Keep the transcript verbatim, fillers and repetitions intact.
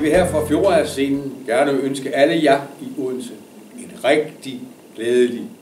vil her fra Fjordarsscenen gerne ønske alle jer i Odense en rigtig glædelig